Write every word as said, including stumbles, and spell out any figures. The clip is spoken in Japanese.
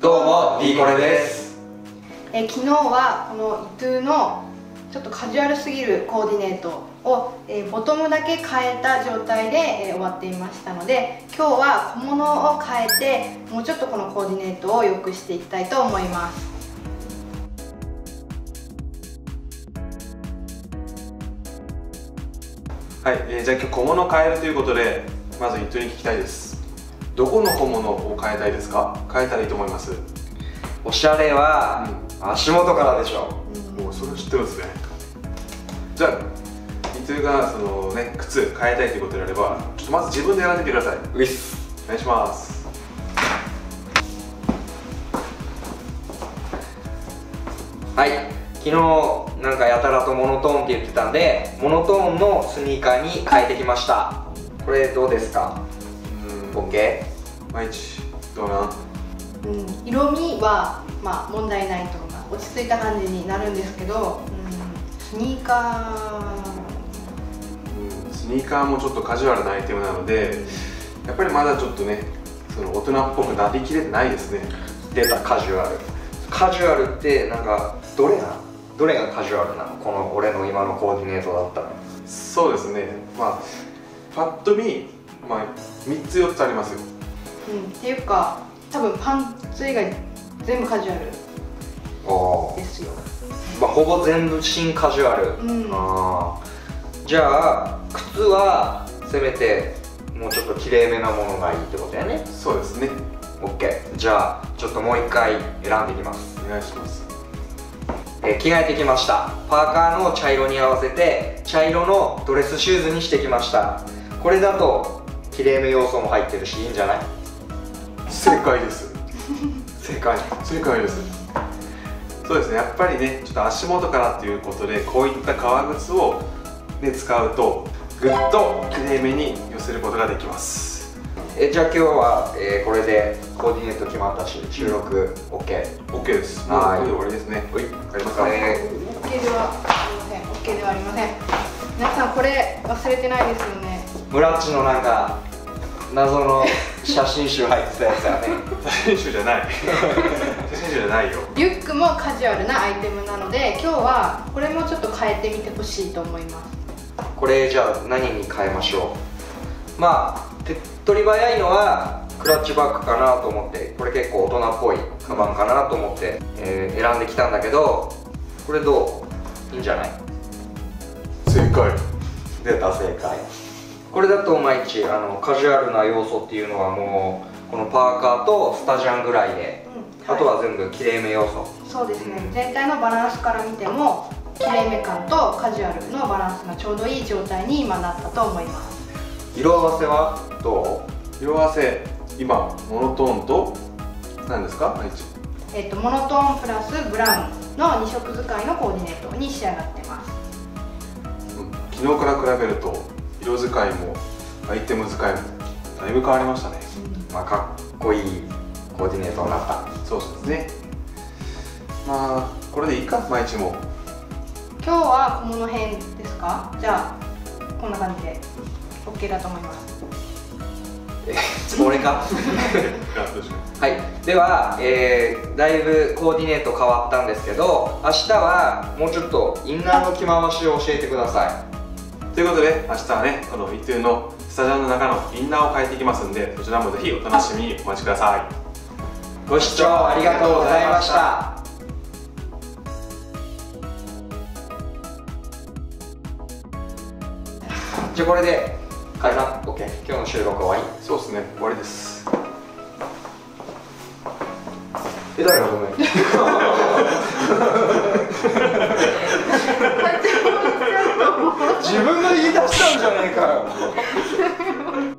どうも D コレです。 え昨日はこのイトゥのちょっとカジュアルすぎるコーディネートを、えー、ボトムだけ変えた状態で、えー、終わっていましたので、今日は小物を変えてもうちょっとこのコーディネートを良くしていきたいと思います。 はい、えー、じゃあ今日小物を変えるということで、まずイトゥに聞きたいです。どこの小物を変えたいですか？変えたらいいと思います。 おしゃれは、うん、足元からでしょう。 もうそれ知ってるんですね。じゃあイトゥがそのね靴変えたいということであれば、ちょっとまず自分で選んでみてください。 ういっす。 お願いします。 はい、昨日なんかやたらとモノトーンって言ってたんで、モノトーンのスニーカーに変えてきました。これどうですか？うん、オッケー。毎日どうなん？ うん、色味はまあ問題ないと思います。落ち着いた感じになるんですけど、うん、スニーカー、うん、スニーカーもちょっとカジュアルなアイテムなので、やっぱりまだちょっとね、その大人っぽくなりきれてないですね。 出たカジュアル。カジュアルってなんかどれがどれがカジュアルなの？この俺の今のコーディネートだったら。 そうですね。まあパッと見、まあみっつよっつありますよ。 うん、っていうか多分パンツ以外全部カジュアルですよ。 まあほぼ全部新カジュアル。うん、あじゃあ靴はせめてもうちょっときれいめなものがいいってことやね。 そうですね。 オッケー。じゃあちょっともう一回選んでいきます。 お願いします。 えー、着替えてきました。パーカーの茶色に合わせて茶色のドレスシューズにしてきました。これだときれいめ要素も入ってるしいいんじゃない？ 正解です。 正解。 正解です。そうですね。やっぱりね、ちょっと足元からということで、こういった革靴をね使うとぐっときれいめに寄せることができます。 えじゃあ今日は、えー、これでコーディネート決まったし、収録 オーケー。 オーケー です。もうこれで終わりですね。はい。わかりますか？ えー、オーケーではありません。オーケーではありません。皆さんこれ忘れてないですよね。 村っちのなんか謎の写真集入ってたやつやね。 写真集じゃない。写真集じゃないよ。 リュックもカジュアルなアイテムなので、今日はこれもちょっと変えてみてほしいと思います。 これじゃあ何に変えましょう？まあ手っ取り早いのはクラッチバッグかなと思って、これ結構大人っぽいカバンかなと思って、えー、選んできたんだけど、これどう？いいんじゃない？ 正解。 出た正解。これだと毎日あのカジュアルな要素っていうのはもうこのパーカーとスタジャンぐらいで、うんはい、あとは全部きれいめ要素。 そうですね、うん、全体のバランスから見てもきれいめ感とカジュアルのバランスがちょうどいい状態に今なったと思います。 色合わせはどう？色合わせ今モノトーンと何ですか？ えっとモノトーンプラスブラウンのに色使いのコーディネートに仕上がってます。 うん、昨日から比べると色使いもアイテム使いもだいぶ変わりましたね。 うん、まあかっこいいコーディネートになった。 そうですね。まあこれでいいか、毎日も。 今日は小物編ですか？じゃあこんな感じで オーケー だと思います。 え、俺か。はい、では、えー、だいぶコーディネート変わったんですけど、明日はもうちょっとインナーの着回しを教えてください。 ということで明日はね、このイトゥのスタジオの中のインナーを変えていきますんで、そちらもぜひお楽しみにお待ちください。 ご視聴ありがとうございました。じゃあこれで解散 オーケー。 今日の収録終わり？ そうですね、終わりです。 え、誰がごめん。自分が言い出したんじゃねえかよ。